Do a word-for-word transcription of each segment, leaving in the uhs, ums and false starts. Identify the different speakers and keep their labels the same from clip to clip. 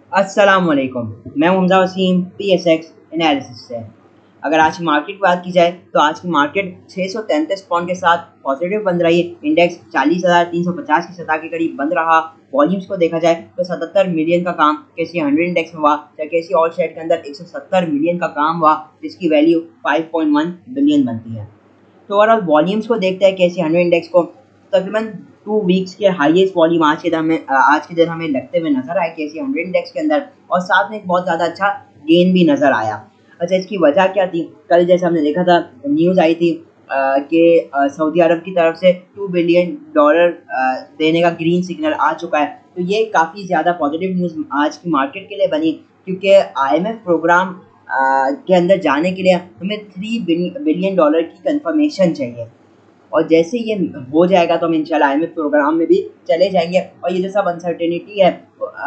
Speaker 1: अस्सलामुअलैकुम। मैं Hamza Wasim P S X analysis से। अगर आज की मार्केट की बात की जाए तो आज की मार्केट छः सौ तैंतीस पॉइंट के साथ पॉजिटिव बन रही है। इंडेक्स चालीस हज़ार तीन सौ पचास की सतह के करीब बंद रहा। वॉल्यूम्स को देखा जाए तो सतहत्तर मिलियन का काम केसी हंड्रेड इंडेक्स में हुआ, जबकि केसी ऑल शेयर के अंदर एक सौ सत्तर मिलियन का काम हुआ, जिसकी वैल्यू पाँच पॉइंट एक बिलियन बनती है। तो ओवरऑल वॉल्यूम्स को देखते हैं केसी हंड्रेड इंडेक्स को, तकरीबन टू वीक्स के हाईएस्ट वॉल्यूम आज के दिन हमें आज के दिन हमें लगते हुए नजर आए केसी हंड्रेड इंडेक्स के अंदर, और साथ में एक बहुत ज़्यादा अच्छा गेन भी नजर आया। अच्छा, इसकी वजह क्या थी? कल जैसे हमने देखा था, न्यूज़ आई थी कि सऊदी अरब की तरफ से टू बिलियन डॉलर देने का ग्रीन सिग्नल आ चुका है। तो ये काफ़ी ज़्यादा पॉजिटिव न्यूज़ आज की मार्केट के लिए बनी, क्योंकि आईएमएफ प्रोग्राम के अंदर जाने के लिए हमें थ्री बिलियन डॉलर की कंफर्मेशन चाहिए, और जैसे ये हो जाएगा तो हम इंशाल्लाह आईएमएफ प्रोग्राम में भी चले जाएंगे, और ये जो सब अनसर्टेनिटी है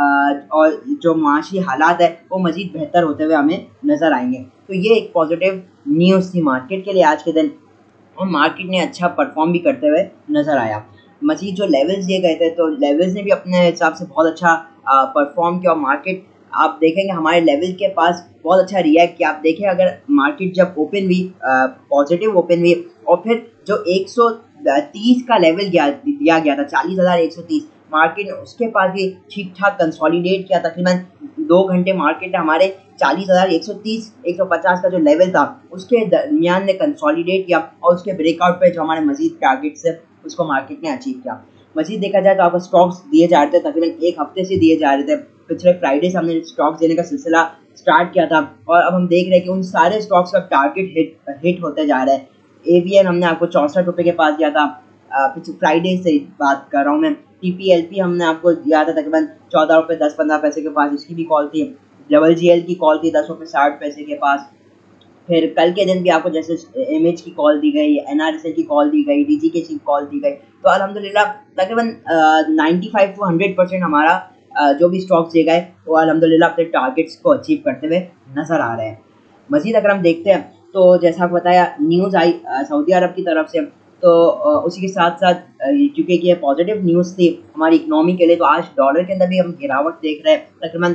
Speaker 1: और जो माशी हालात है वो मज़ीद बेहतर होते हुए हमें नज़र आएंगे। तो ये एक पॉजिटिव न्यूज़ थी मार्केट के लिए आज के दिन, और मार्केट ने अच्छा परफॉर्म भी करते हुए नज़र आया। मज़ीद जो लेवल्स दिए गए थे तो लेवल्स ने भी अपने हिसाब से बहुत अच्छा परफॉर्म किया। मार्केट आप देखेंगे हमारे लेवल के पास बहुत अच्छा रिएक्ट किया। आप देखें, अगर मार्केट जब ओपन हुई, पॉजिटिव ओपन हुई, और फिर जो एक सौ तीस का लेवल दिया गया था, चालीस हज़ार एक सौ तीस, मार्केट ने उसके पास भी ठीक ठाक कंसोलिडेट किया। तकरीबन दो घंटे मार्केट ने हमारे चालीस हज़ार एक सौ तीस एक सौ पचास का जो लेवल था उसके दरमियान ने कंसोलिडेट किया, और उसके ब्रेकआउट पे जो हमारे मजीद टारगेट्स है उसको मार्केट ने अचीव किया। मजीद देखा जाए तो आपको स्टॉक्स दिए जा रहे थे, तकरीबन एक हफ्ते से दिए जा रहे थे। पिछले फ्राइडे से हमने स्टॉक्स देने का सिलसिला स्टार्ट किया था, और अब हम देख रहे हैं कि उन सारे स्टॉक्स का टारगेट हिट हिट होते जा रहा है। एवीएन हमने आपको चौंसठ रुपये के पास दिया था, पिछले फ्राइडे से बात कर रहा हूँ मैं। टीपीएलपी हमने आपको दिया था तकरीबन चौदह रुपये दस पंद्रह पैसे के पास, इसकी भी कॉल थी। डबल जी एल की कॉल थी दस रुपये साठ पैसे के पास। फिर कल के दिन भी आपको जैसे एमएच की कॉल दी गई, एनआरएसएल की कॉल दी गई, डीजीके की कॉल दी गई। तो अल्हम्दुलिल्लाह तकरीबन ninety five to hundred percent हमारा आ, जो भी स्टॉक्स दिए गए वो अल्हम्दुलिल्लाह अपने टारगेट्स को अचीव करते हुए नज़र आ रहे हैं। मज़ीद अगर हम देखते हैं तो जैसा आपको बताया, न्यूज़ आई सऊदी अरब की तरफ से, तो उसी के साथ साथ क्योंकि ये पॉजिटिव न्यूज़ थी हमारी इकनॉमी के लिए, तो आज डॉलर के अंदर भी हम गिरावट देख रहे हैं। तकरीबन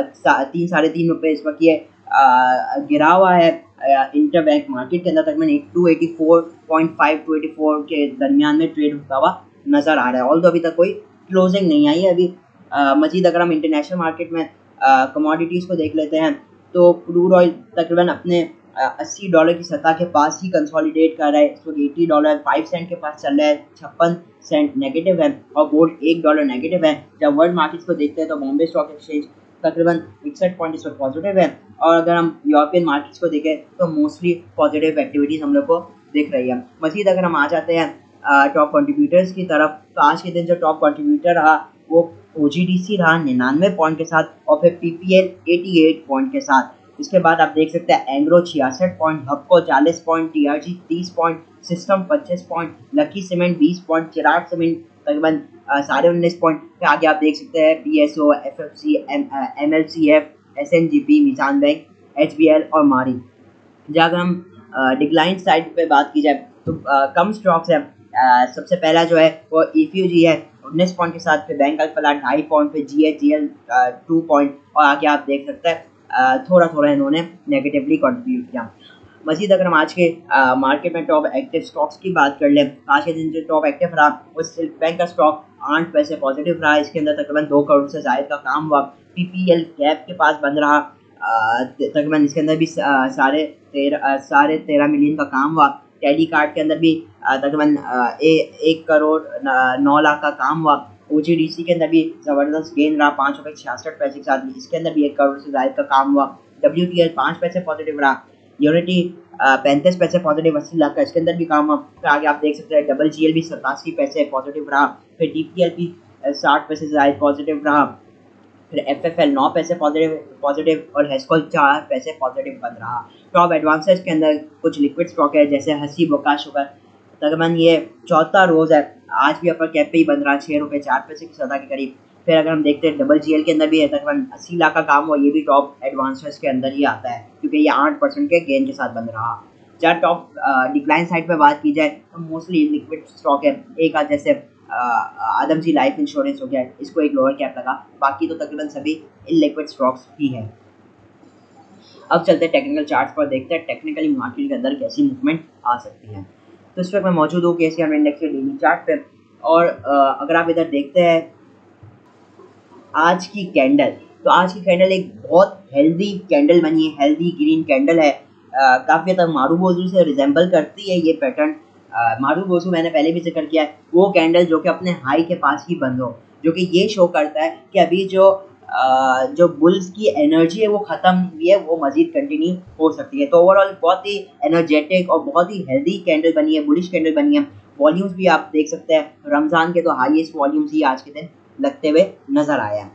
Speaker 1: तीन साढ़े तीन रुपये इस वक्त ये गिरा हुआ है इंटर बैंक मार्केट के अंदर। तकरीबन two eighty four point five to eighty four के दरमियान में ट्रेड होता हुआ नज़र आ रहा है, ऑल्दो अभी तक कोई क्लोजिंग नहीं आई है अभी। मज़ीद अगर हम इंटरनेशनल मार्केट में कमोडिटीज़ को देख लेते हैं तो क्रूड ऑयल तकरीबन अपने अस्सी डॉलर की सतह के पास ही कंसोलिडेट कर रहा है। इस वक्त अस्सी डॉलर फाइव सेंट के पास चल रहा है, छप्पन सेंट नेगेटिव है, और गोल्ड एक डॉलर नेगेटिव है। जब वर्ल्ड मार्केट्स को देखते हैं तो बॉम्बे स्टॉक एक्सचेंज तकरीबन इकसठ पॉइंट इस वक्त पॉजिटिव है, और अगर हम यूरोपियन मार्केट्स को देखें तो मोस्टली पॉजिटिव एक्टिविटीज़ हम लोग को दिख रही है। मज़ीद अगर हम आ जाते हैं टॉप कंट्रीब्यूटर्स की तरफ, तो आज के दिन जो टॉप कंट्रीब्यूटर रहा वो ओजीडीसी रहा निन्यानवे पॉइंट के साथ, और फिर पीपीएल अठासी पॉइंट के साथ। इसके बाद आप देख सकते हैं एंग्रो छियासठ पॉइंट, हबको चालीस पॉइंट, टीआरजी तीस पॉइंट, सिस्टम पच्चीस पॉइंट, लकी सीमेंट बीस पॉइंट, चिराग सीमेंट तकरीबन साढ़े उन्नीस पॉइंट के आगे आप देख सकते हैं बीएसओ, एफएफसी, एमएलसीएफ, एसएनजीपी, मिजान बैंक, एचबीएल और मारी। जहाँ अगर हम डिक्लाइन साइड पे बात की जाए तो आ, कम स्टॉक्स है। आ, सबसे पहला जो है वो ईफ्यूजी है उन्नीस पॉइंट के साथ, फिर बैंक अल्फला ढाई पॉइंट, फिर G H G L two point, और आगे आप देख सकते हैं थोड़ा थोड़ा इन्होंने नेगेटिवली कंट्रीब्यूट किया। मजीद अगर हम आज के आ, मार्केट में टॉप एक्टिव स्टॉक्स की बात कर लें, आज के दिन जो टॉप एक्टिव रहा वो सिल्क बैंक का स्टॉक आठ पैसे पॉजिटिव रहा। इसके अंदर तकरीबन दो करोड़ से ज़ायद का काम हुआ। पीपीएल कैप के पास बंद रहा, तकरीबन इसके अंदर भी साढ़े तेरह साढ़े तेरह मिलियन का काम हुआ। टेली कार्ड के अंदर भी तकरीबन एक करोड़ नौ लाख का काम हुआ। ओजीडीसी के अंदर भी ज़बरदस्त गेन रहा पाँच रुपये छियासठ पैसे के साथ, इसके अंदर भी एक करोड़ से ज़ायद का काम हुआ। डब्ल्यू टी एल पाँच पैसे पॉजिटिव रहा। यूनिटी पैंतीस पैसे पॉजिटिव अस्सी लाख का, इसके अंदर भी काम हुआ। फिर आगे आप देख सकते हैं डबल जी एल भी सतासी पैसे पॉजिटिव रहा। फिर डी पी एल भी साठ पैसे से ज़ायद पॉजिटिव रहा। फिर एफ एफ एल नौ पैसे पॉजिटिव पॉजिटिव और हेस्कोल चार पैसे पॉजिटिव बन रहा। टॉप एडवांसेस के अंदर कुछ लिक्विड स्टॉक है जैसे हसी बोका शुगर, तकरीबन ये चौथा रोज़ है, आज भी अपर कैप पे ही बन रहा है छः रुपये चार पैसे की सतह के करीब। फिर अगर हम देखते हैं डबल जी एल के अंदर भी है, तकरीबन अस्सी लाख का काम हुआ, ये भी टॉप एडवांसेस के अंदर ही आता है क्योंकि ये आठ परसेंट के गेन के साथ बन रहा। जहाँ टॉप डिक्लाइन साइड पे बात की जाए तो मोस्टली लिक्विड स्टॉक है। एक आज जैसे आदम जी लाइफ इंश्योरेंस हो गया, इसको एक लोअर कैप लगा, बाकी तो तकरीबन सभी इलिक्विड स्टॉक्स ही है। अब चलते हैं टेक्निकल चार्ट्स पर, देखते हैं टेक्निकली मार्केट के अंदर कैसी मूवमेंट आ सकती है। तो इस वक्त मैं मौजूद हूँ केसीआर इंडेक्स के डेली चार्ट पे, और अगर आप इधर देखते हैं आज की कैंडल, तो आज की कैंडल एक बहुत हेल्दी कैंडल बनी है, हेल्दी ग्रीन कैंडल है, काफ़ी हद तक मारूबोजू से रिजेंबल करती है ये पैटर्न। मारूबोजू मैंने पहले भी जिक्र किया है, वो कैंडल जो कि अपने हाई के पास ही बंद हो, जो कि ये शो करता है कि अभी जो आ, जो बुल्स की एनर्जी है वो ख़त्म हुई है, वो मज़ीद कंटिन्यू हो सकती है। तो ओवरऑल बहुत ही एनर्जेटिक और बहुत ही हेल्दी कैंडल बनी है, बुलिश कैंडल बनी है। वॉल्यूम्स भी आप देख सकते हैं, रमज़ान के तो हाईएस्ट वॉल्यूम्स ही आज के दिन लगते हुए नज़र आया।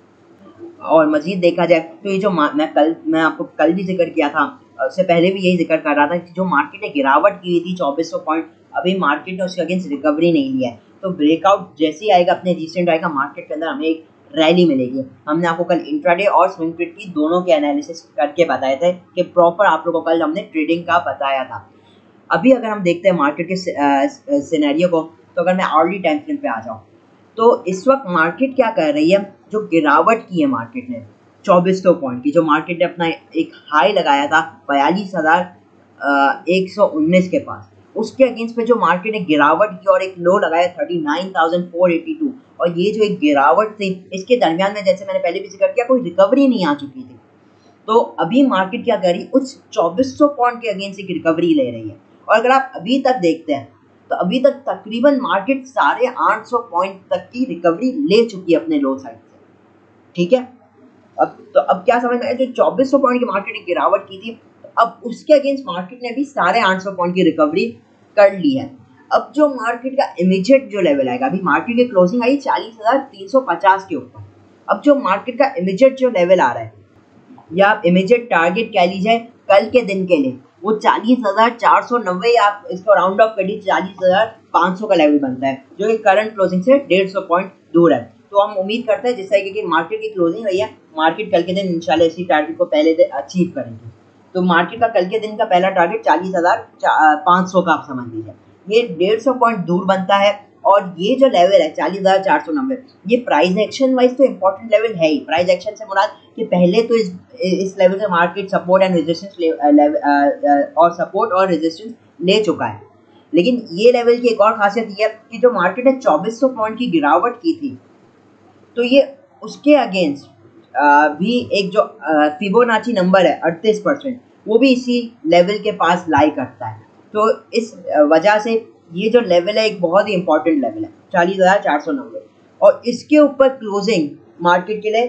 Speaker 1: और मज़ीद देखा जाए तो ये जो मैं कल मैं आपको कल भी जिक्र किया था, उससे पहले भी यही जिक्र कर रहा था कि जो मार्केट ने गिरावट की थी चौबीस सौ पॉइंट, अभी मार्केट ने उसके अगेंस्ट रिकवरी नहीं लिया है। तो ब्रेकआउट जैसे ही आएगा अपने रिसेंट आएगा मार्केट के अंदर, हमें एक रैली मिलेगी। हमने आपको कल इंट्राडे और स्विंग ट्रेड की दोनों के एनालिसिस करके बताए थे कि प्रॉपर आप लोगों को कल हमने ट्रेडिंग का बताया था। अभी अगर हम देखते हैं मार्केट के सिनेरियो को, तो अगर मैं अर्ली टाइम फ्रेम पे आ जाऊँ तो इस वक्त मार्केट क्या कर रही है, जो गिरावट की है मार्केट ने चौबीस सौ पॉइंट की, जो मार्केट ने अपना एक हाई लगाया था बयालीस हज़ार एक सौ उन्नीस के पास, उसके अगेंस्ट पे जो मार्केट ने गिरावट की और एक लो लगाया thirty nine thousand four eighty two, और ये जो एक गिरावट थी इसके दरमियान में, जैसे मैंने पहले भी जिक्र किया, कोई रिकवरी नहीं आ चुकी थी। तो अभी मार्केट क्या कर रही है, उस चौबीस सौ पॉइंट के अगेंस्ट एक रिकवरी ले रही है। और अगर आप अभी तक देखते हैं तो अभी तक तकरीबन मार्केट साढ़े आठ सौ पॉइंट तक की रिकवरी ले चुकी है अपने लो साइड से, ठीक है। अब तो अब क्या समझ में आया, जो चौबीस सौ पॉइंट की मार्केट ने गिरावट की थी, अब उसके अगेंस्ट मार्केट ने भी साढ़े आठ सौ पॉइंट की रिकवरी कर ली है। अब जो मार्केट का इमीडिएट जो लेवल आएगा, अभी मार्केट की क्लोजिंग आई चालीस हज़ार तीन सौ पचास के ऊपर, अब जो मार्केट का इमीडिएट जो लेवल आ रहा है, या आप इमीडिएट टारगेट कह लीजिए कल के दिन के लिए, वो चालीस हज़ार चार सौ नब्बे, आप इसको राउंड ऑफ कर लीजिए चालीस हज़ार पाँच सौ का लेवल बनता है, जो कि करंट क्लोजिंग से डेढ़ सौ पॉइंट दूर है। तो हम उम्मीद करते हैं जिससे कि मार्केट की क्लोजिंग रही है, मार्केट कल के दिन इंशाल्लाह इसी टारगेट को पहले दिन अचीव करेंगे। तो मार्केट का कल के दिन का पहला टारगेट चालीस हज़ार पाँच सौ का आप समझ लीजिए, ये डेढ़ सौ पॉइंट दूर बनता है। और ये जो लेवल है चालीस हज़ार चार सौ नब्बे, ये प्राइस एक्शन वाइज तो इम्पोर्टेंट लेवल है ही। प्राइस एक्शन से मुराद कि पहले तो इस इस लेवल से मार्केट सपोर्ट एंड रेजिस्टेंस और सपोर्ट और रेजिस्टेंस ले चुका है, लेकिन ये लेवल की एक और खासियत ये है कि जो मार्केट ने चौबीस सौ पॉइंट की गिरावट की थी, तो ये उसके अगेंस्ट भी एक जो फिबोनाची नंबर है अड़तीस परसेंट, वो भी इसी लेवल के पास लाई करता है। तो इस वजह से ये जो लेवल है एक बहुत ही इंपॉर्टेंट लेवल है चालीस हज़ार चार सौ नब्बे, और इसके ऊपर क्लोजिंग मार्केट के लिए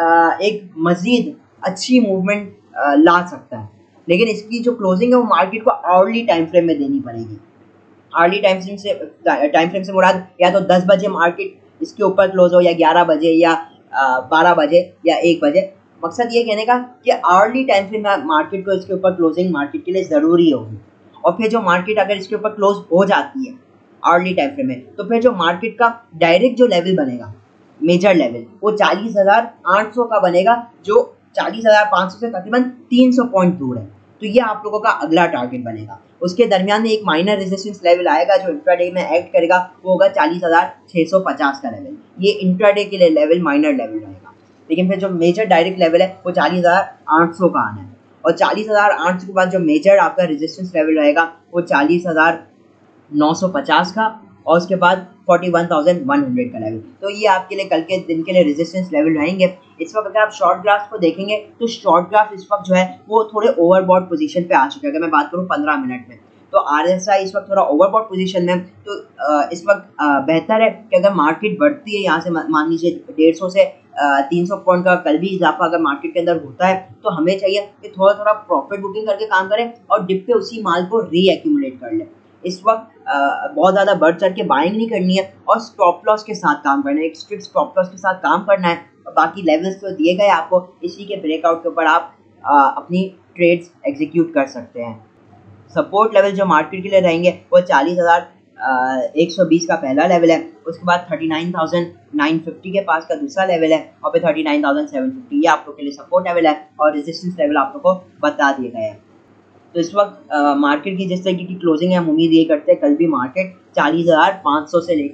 Speaker 1: एक मज़ीद अच्छी मूवमेंट ला सकता है। लेकिन इसकी जो क्लोजिंग है वो मार्केट को आवर्ली टाइम फ्रेम में देनी पड़ेगी। आवर्ली टाइम फ्रेम से टाइम फ्रेम से मुराद या तो दस बजे मार्केट इसके ऊपर क्लोज हो, या ग्यारह बजे, या बारह बजे, या एक बजे। मकसद ये कहने का कि आवर्ली टाइम फ्रेम में मार्केट को इसके ऊपर क्लोजिंग मार्केट के लिए ज़रूरी होगी। और फिर जो मार्केट अगर इसके ऊपर क्लोज हो जाती है आवर्ली टाइम फ्रेम में, तो फिर जो मार्केट का डायरेक्ट जो लेवल बनेगा, मेजर लेवल, वो चालीस हज़ार आठ सौ का बनेगा, जो चालीस हज़ार पाँच सौ से तकरीबन तीन सौ पॉइंट दूर है। तो ये आप लोगों का अगला टारगेट बनेगा। उसके दरमियान में एक माइनर रेजिस्टेंस लेवल आएगा जो इंट्राडे में एक्ट करेगा, वो होगा चालीस हज़ार छः सौ पचास का लेवल। ये इंट्राडे के लिए लेवल माइनर लेवल रहेगा। लेकिन फिर जो मेजर डायरेक्ट लेवल है वो चालीस हज़ार आठ सौ का आना है, और चालीस हज़ार आठ सौ के बाद जो मेजर आपका रेजिस्टेंस लेवल रहेगा वो चालीस हज़ार नौ सौ पचास का, और उसके बाद इकतालीस हज़ार एक सौ का लेवल। तो ये आपके लिए कल के दिन के लिए रेजिस्टेंस लेवल रहेंगे। इस वक्त अगर आप शॉर्ट ग्राफ्स को देखेंगे तो शॉर्ट ग्राफ इस वक्त जो है वो थोड़े ओवरबॉट पोजीशन पे आ चुके हैं। अगर मैं बात करूँ पंद्रह मिनट में, तो आरएसआई इस वक्त थोड़ा ओवरबॉट पोजीशन में। तो इस वक्त बेहतर है कि अगर मार्केट बढ़ती है यहाँ से, मान लीजिए डेढ़ सौ से तीन सौ पॉइंट का कल भी इजाफा अगर मार्केट के अंदर होता है, तो हमें चाहिए कि थोड़ा थोड़ा प्रॉफिट बुकिंग करके काम करें और डिप पे उसी माल को रीएक्यूमुलेट कर लें। इस वक्त बहुत ज़्यादा बढ़ चढ़ के बाइंग नहीं करनी है और स्टॉप लॉस के साथ काम करना है, एक स्ट्रिक्ट स्टॉप लॉस के साथ काम करना है। बाकी लेवल्स तो दिए गए आपको, इसी के ब्रेकआउट के ऊपर आप आ, अपनी ट्रेड्स एग्जीक्यूट कर सकते हैं। सपोर्ट लेवल जो मार्केट के लिए रहेंगे वो चालीस हज़ार एक सौ बीस का पहला लेवल है, उसके बाद thirty nine thousand nine fifty के पास का दूसरा लेवल है, और फिर thirty nine thousand seven fifty ये आप लोग के लिए सपोर्ट लेवल है, और रेजिस्टेंस लेवल आप लोग को बता दिए गए हैं। तो इस वक्त मार्केट की जिस तरीके की क्लोजिंग है, हम उम्मीद ये करते हैं कल भी मार्केट चालीस हज़ार पाँच सौ से लेकर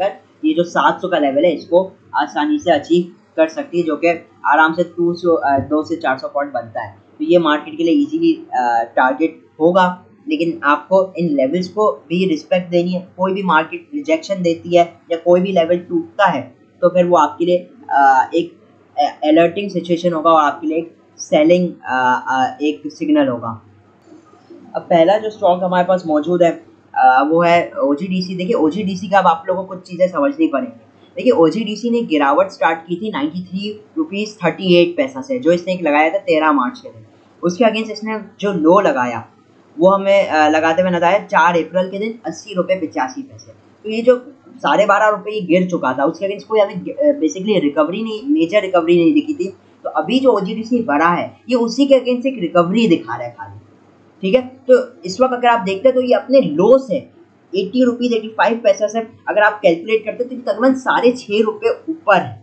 Speaker 1: ये जो सात सौ का लेवल है इसको आसानी से अचीव कर सकती है, जो कि आराम से दो सौ दो से चार सौ पॉइंट बनता है। तो ये मार्केट के लिए इजीली टारगेट होगा, लेकिन आपको इन लेवल्स को भी रिस्पेक्ट देनी है। कोई भी मार्केट रिजेक्शन देती है या कोई भी लेवल टूटता है तो फिर वो आपके लिए आ, एक अलर्टिंग सिचुएशन होगा और आपके लिए एक सेलिंग एक सिग्नल होगा। अब पहला जो स्टॉक हमारे पास मौजूद है आ, वो है ओ जी डी सी। देखिए ओ जी डी सी का अब आप लोगों को कुछ चीज़ें समझनी पड़ेंगी। देखिए ओ जी डी सी ने गिरावट स्टार्ट की थी ninety three rupees thirty eight paisa से, जो इसने एक लगाया था तेरह मार्च के दिन। उसके अगेंस्ट इसने जो लो लगाया वो हमें आ, लगाते हुए नजर आया चार अप्रैल के दिन अस्सी रुपये पचासी पैसे। तो ये जो साढ़े बारह रुपये गिर चुका था उसके अगेंस्ट कोई हमें बेसिकली रिकवरी नहीं, मेजर रिकवरी नहीं दिखी थी। तो अभी जो ओ जी डी सी बढ़ा है ये उसी के अगेंस्ट एक रिकवरी दिखा रहा है खाली, ठीक है। तो इस वक्त अगर आप देखते हैं तो ये अपने लो से एटी रुपीज एटी फाइव पैसा से अगर आप कैलकुलेट करते हैं तो तकरीबन साढ़े छः रुपये ऊपर है।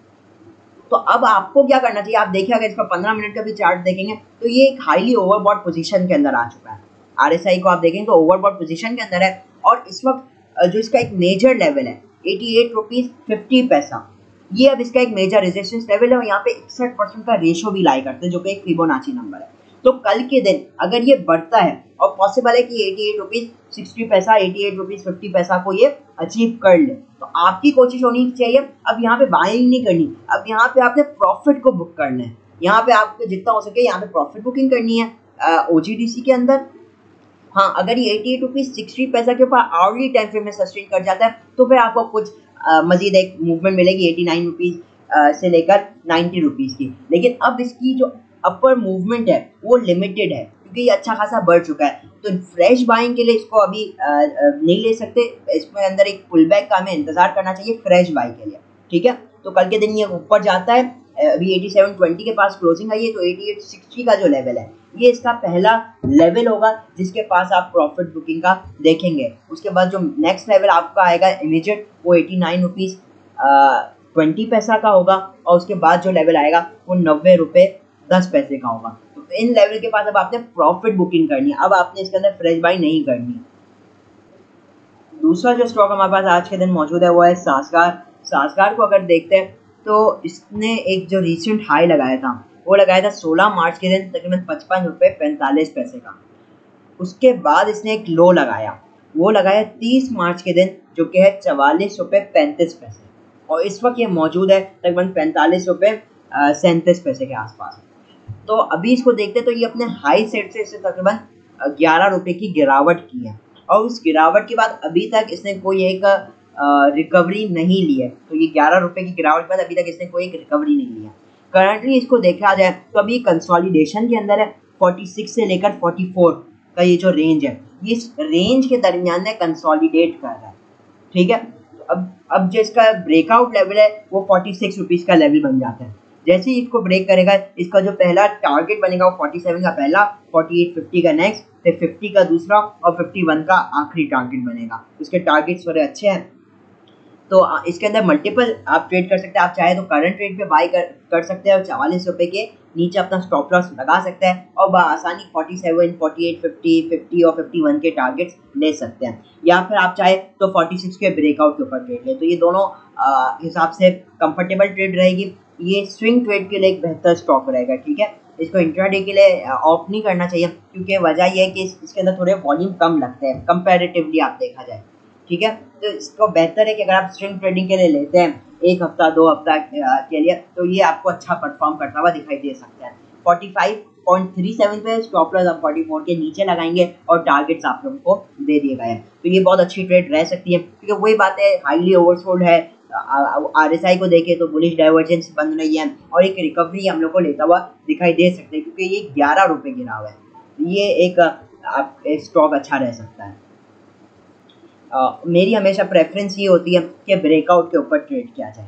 Speaker 1: तो अब आपको क्या करना चाहिए, आप देखिए अगर इसका पंद्रह मिनट का भी चार्ट देखेंगे तो ये एक हाईली ओवरबॉट पोजीशन के अंदर आ चुका है। आर एस आई को आप देखेंगे तो ओवरबॉट पोजीशन के अंदर है और इस वक्त जो इसका एक मेजर लेवल है eighty eight rupees fifty paisa, ये अब इसका एक मेजर रेजिस्टेंस लेवल है और यहाँ पे इकसठ परसेंट का रेशो भी लाई करते हैं, जो कि एक फिबोनाची नंबर है। तो कल के दिन अगर ये बढ़ता है और पॉसिबल है कि eighty eight rupees sixty paisa eighty eight rupees fifty paisa को ये अचीव कर ले, तो आपकी कोशिश होनी चाहिए अब यहाँ पे बाइंग नहीं करनी, अब यहाँ पे आपने प्रॉफिट को बुक करना है। यहाँ पे आपको जितना हो सके यहाँ पे प्रॉफिट बुकिंग करनी है ओ जी डी सी के अंदर। हाँ, अगर ये eighty eight rupees sixty paisa के ऊपर आवरली टाइम फ्रेम में सस्टेन कर जाता है तो फिर आपको कुछ मजीद एक मूवमेंट मिलेगी एटी नाइन रुपीज से लेकर नाइन्टी रुपीज की। लेकिन अब इसकी जो अपर मूवमेंट है वो लिमिटेड है क्योंकि ये अच्छा खासा बढ़ चुका है। तो फ्रेश बाइंग के लिए इसको अभी आ, आ, नहीं ले सकते, इसमें अंदर एक पुल बैक का हमें इंतजार करना चाहिए फ्रेश बाइंग के लिए, ठीक है। तो कल के दिन ये ऊपर जाता है, अभी एटी सेवन ट्वेंटी के पास क्लोजिंग आई है, तो एटी एट सिक्सटी का जो लेवल है ये इसका पहला लेवल होगा जिसके पास आप प्रॉफिट बुकिंग का देखेंगे। उसके बाद जो नेक्स्ट लेवल आपका आएगा इमीडिएट वो एटी नाइन रुपीज ट्वेंटी पैसा का होगा और उसके बाद जो लेवल आएगा वो नब्बे रुपये दस पैसे का होगा। तो इन लेवल के पास अब आपने प्रॉफिट बुकिंग करनी है, अब आपने इसके अंदर फ्रेश बाई नहीं करनी। दूसरा जो स्टॉक हमारे पास आज के दिन मौजूद है वो है सासगार। सासगार को अगर देखते हैं तो इसने एक जो रिसेंट हाई लगाया था वो लगाया था सोलह मार्च के दिन तकरीबन पचपन रुपये पैंतालीस पैसे का। उसके बाद इसने एक लो लगाया, वो लगाया तीस मार्च के दिन जो कि है चवालीस रुपये पैंतीस पैसे और इस वक्त ये मौजूद है तकरीबन पैंतालीस रुपये सैंतीस पैसे के आसपास। तो अभी इसको देखते तो ये अपने हाई सेट से इससे तकरीबन ग्यारह रुपये की गिरावट की है और उस गिरावट के बाद अभी तक इसने कोई एक रिकवरी नहीं ली है। तो ये ग्यारह रुपये की गिरावट के बाद अभी तक इसने कोई एक रिकवरी नहीं ली है। करंटली इसको देखा जाए तो अभी कंसोलिडेशन के अंदर है, छियालीस से लेकर चौवालीस का ये जो रेंज है ये इस रेंज के दरमियान में कंसोलिडेट कर रहा है, ठीक है। तो अब अब जो इसका ब्रेकआउट लेवल है वो फोर्टी सिक्स रुपीज़ का लेवल बन जाता है। जैसे ही इसको ब्रेक करेगा इसका जो पहला टारगेट बनेगा वो फोर्टी सेवन का पहला, फोर्टी एट फिफ्टी का नेक्स्ट, फिर फिफ्टी का दूसरा और फिफ्टी वन का आखिरी टारगेट बनेगा। उसके टारगेट्स थोड़े अच्छे हैं तो इसके अंदर मल्टीपल आप ट्रेड कर सकते हैं। आप चाहे तो करंट रेट पे बाई कर कर सकते हैं और चवालीस रुपये के नीचे अपना स्टॉप लॉस लगा सकते हैं और आसानी forty seven, forty eight, fifty, fifty और फिफ्टी वन के टारगेट्स ले सकते हैं। या फिर आप चाहे तो फोर्टी सिक्स के ब्रेकआउट के ऊपर ट्रेड ले, तो ये दोनों हिसाब से कंफर्टेबल ट्रेड रहेगी। ये स्विंग ट्रेड के लिए एक बेहतर स्टॉक रहेगा, ठीक है। इसको इंट्राडे के लिए ऑफ नहीं करना चाहिए क्योंकि वजह यह है कि इसके अंदर थोड़े वॉल्यूम कम लगते हैं कंपैरेटिवली आप देखा जाए, ठीक है। तो इसको बेहतर है कि अगर आप स्विंग ट्रेडिंग के लिए लेते हैं एक हफ्ता दो हफ्ता के लिए तो ये आपको अच्छा परफॉर्म करता हुआ दिखाई दे सकता है। Forty five point three seven पे स्टॉप लॉस आप फोर्टी फोर के नीचे लगाएंगे और टारगेट्स आप लोगों को दे दिए गए हैं, तो ये बहुत अच्छी ट्रेड रह सकती है क्योंकि वही बात है हाईली ओवरसोल्ड है। आर एस आई को देखें तो बुलिश डाइवर्जेंस बन रही है और एक रिकवरी हम लोग को लेता हुआ दिखाई दे सकते हैं क्योंकि ये ग्यारह रुपये गिरा हुआ है, ये एक, आप, एक स्टॉक अच्छा रह सकता है। Uh, मेरी हमेशा प्रेफरेंस ये होती है कि ब्रेकआउट के ऊपर ट्रेड किया जाए।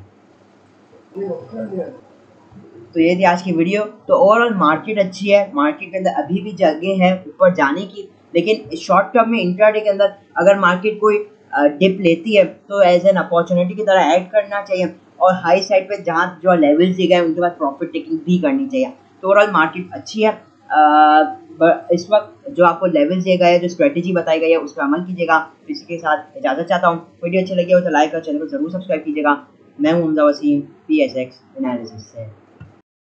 Speaker 1: तो ये थी आज की वीडियो। तो ओवरऑल मार्केट अच्छी है, मार्केट के अंदर अभी भी जगह है ऊपर जाने की, लेकिन शॉर्ट टर्म में इंट्राडे के अंदर अगर मार्केट कोई डिप लेती है तो एज एन अपॉर्चुनिटी की तरह ऐड करना चाहिए और हाई साइड पे जहाँ जो लेवल्स दिए गए उनके बाद प्रॉफिट टेकिंग भी करनी चाहिए। तो ओवरऑल मार्केट अच्छी है, इस वक्त जो आपको लेवल दिए गए हैं, जो स्ट्रेटेजी बताई गई है, उस पर अमल कीजिएगा। इसी के साथ इजाज़त चाहता हूँ। वीडियो अच्छी लगी हो तो लाइक और चैनल को ज़रूर सब्सक्राइब कीजिएगा। मैं हूं Hamza Wasim, P S X analysis से।